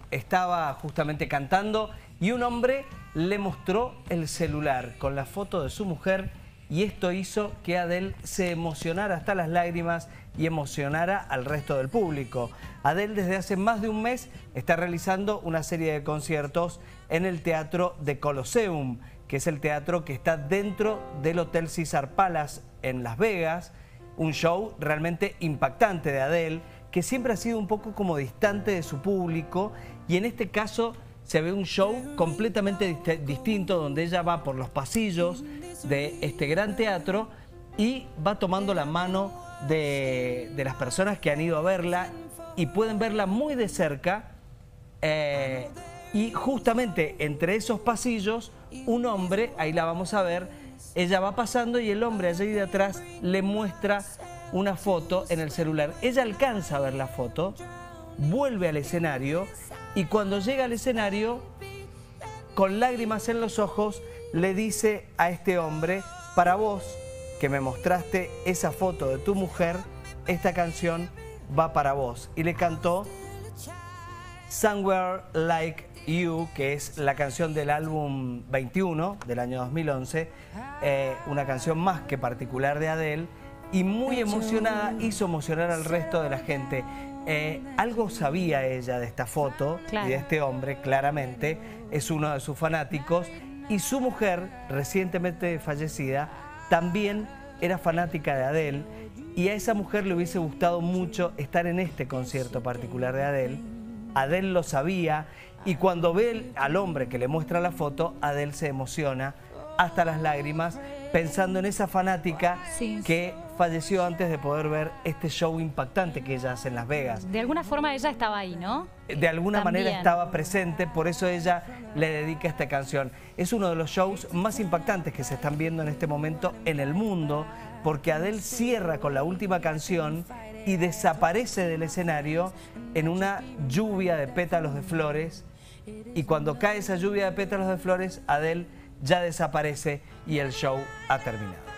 estaba justamente cantando y un hombre le mostró el celular con la foto de su mujer y esto hizo que Adele se emocionara hasta las lágrimas y emocionara al resto del público. Adele desde hace más de un mes está realizando una serie de conciertos en el Teatro de Colosseum, que es el teatro que está dentro del Hotel Caesar Palace en Las Vegas. Un show realmente impactante de Adele, que siempre ha sido un poco como distante de su público, y en este caso se ve un show completamente distinto, donde ella va por los pasillos de este gran teatro y va tomando la mano de las personas que han ido a verla y pueden verla muy de cerca, y justamente entre esos pasillos un hombre, ahí la vamos a ver, ella va pasando y el hombre allí de atrás le muestra una foto en el celular. Ella alcanza a ver la foto, vuelve al escenario y cuando llega al escenario, con lágrimas en los ojos, le dice a este hombre: para vos, que me mostraste esa foto de tu mujer, esta canción va para vos. Y le cantó Somewhere Like You, que es la canción del álbum 21 del año 2011, una canción más que particular de Adele, y muy emocionada hizo emocionar al resto de la gente. Algo sabía ella de esta foto, claro, y de este hombre, claramente, es uno de sus fanáticos, y su mujer, recientemente fallecida, también era fanática de Adele, y a esa mujer le hubiese gustado mucho estar en este concierto particular de Adele. Adele lo sabía, y cuando ve al hombre que le muestra la foto, Adele se emociona hasta las lágrimas, pensando en esa fanática que falleció antes de poder ver este show impactante que ella hace en Las Vegas. De alguna forma ella estaba ahí, ¿no? De alguna manera estaba presente, por eso ella le dedica esta canción. Es uno de los shows más impactantes que se están viendo en este momento en el mundo, porque Adele cierra con la última canción y desaparece del escenario en una lluvia de pétalos de flores, y cuando cae esa lluvia de pétalos de flores, Adele ya desaparece y el show ha terminado.